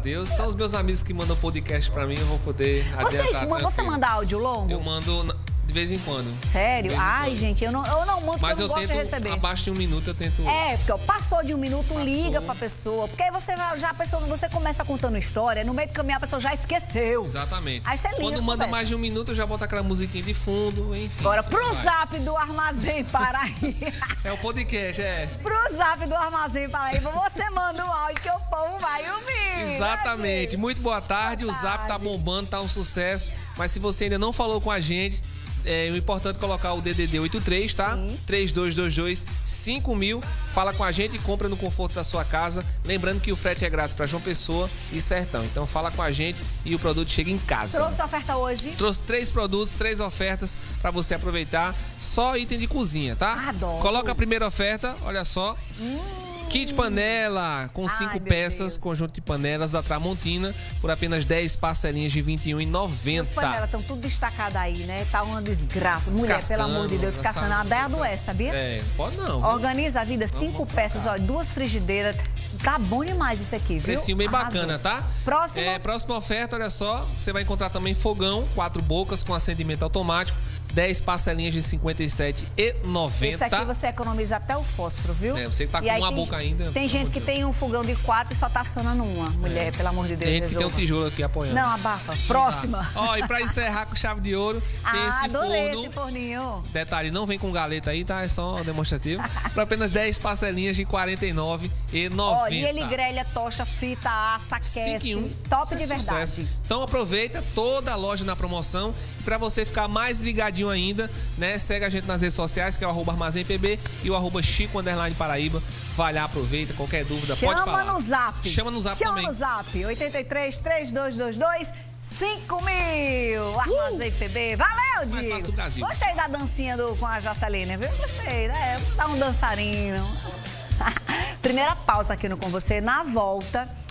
Deus. Então, os meus amigos que mandam podcast pra mim, eu vou poder adiantar. Você manda áudio longo? Eu mando de vez em quando. Sério? Ai, gente, eu não mando porque eu não gosto de receber. Abaixo de 1 minuto eu tento... Porque ó, passou de 1 minuto, liga pra pessoa. Porque aí você começa contando história, no meio do caminho a pessoa já esqueceu. Exatamente. Aí você liga. Quando manda mais de 1 minuto, eu já boto aquela musiquinha de fundo, enfim. Agora, pro zap do Armazém Paraíba. É o podcast, Pro zap do Armazém Paraíba, você manda um áudio que o povo vai ouvir. Exatamente. Muito boa tarde. O zap tá bombando, tá um sucesso. Mas se você ainda não falou com a gente, é importante colocar o DDD 83, tá? Sim. 3222-5000. Fala com a gente e compra no conforto da sua casa. Lembrando que o frete é grátis para João Pessoa e Sertão. Então fala com a gente e o produto chega em casa. Trouxe oferta hoje? Trouxe 3 produtos, 3 ofertas para você aproveitar. Só item de cozinha, tá? Adoro. Coloca a primeira oferta, olha só. Kit panela com 5 peças, conjunto de panelas da Tramontina, por apenas 10 parcelinhas de R$ 21,90. As panelas estão tudo destacadas aí, né? Tá uma desgraça. Mulher, pelo amor de Deus, descascando. A ideia adoece, sabia? Pode não. Organiza a vida, 5 peças, ó, 2 frigideiras. Tá bom demais isso aqui, viu? Precinho bem bacana, tá? Próxima oferta, olha só, você vai encontrar também fogão, 4 bocas com acendimento automático. 10 parcelinhas de R$ 57,90. Esse aqui você economiza até o fósforo, viu? Você que tá com uma boca ainda. Tem gente que tem um fogão de 4 e só tá acionando uma. Mulher, pelo amor de Deus, tem gente que tem um tijolo aqui apoiando. Não, abafa. Próxima. Ó, e pra encerrar com chave de ouro, tem esse adorei forno. Esse forninho. Detalhe, não vem com galeta aí, tá? É só demonstrativo. Por apenas 10 parcelinhas de R$ 49,90. Ó, e ele grelha, tocha, frita, assa, aquece. Top de verdade. Sucesso. Então aproveita toda a loja na promoção. Pra você ficar mais ligadinho ainda, né? Segue a gente nas redes sociais, que é o @ArmazémPB e o @Chico_Paraíba. Vai lá, aproveita. Qualquer dúvida, pode falar. Chama no zap. Chama no zap também. Chama no zap. 83 3222 5000. Armazém PB. Valeu, Diego. Mais fácil do Brasil. Gostei da dancinha com a Jaceline, viu? Gostei, né? Vou dar um dançarino. Primeira pausa aqui no Com Você. Na volta,